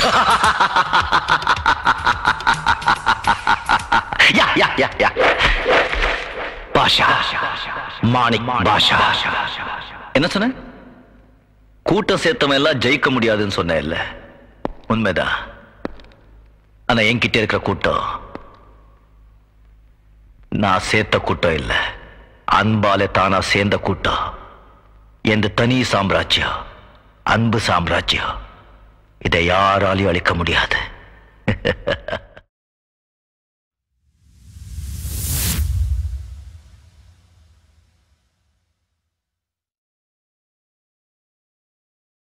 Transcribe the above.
या பாஷா மாணிக் பாஷா என்ன சொன்ன? கூட்டம் சேர்த்தவன் எல்லாம் ஜெயிக்க முடியாதுன்னு சொன்ன இல்ல? உண்மைதான். ஆனா என்கிட்ட இருக்கிற கூட்டம் நான் சேர்த்த கூட்டம் இல்ல, அன்பால தானா சேர்ந்த கூட்டம். எந்த தனி சாம்ராஜ்யம், அன்பு சாம்ராஜ்யம். இதை யாராலையும் அழிக்க முடியாது.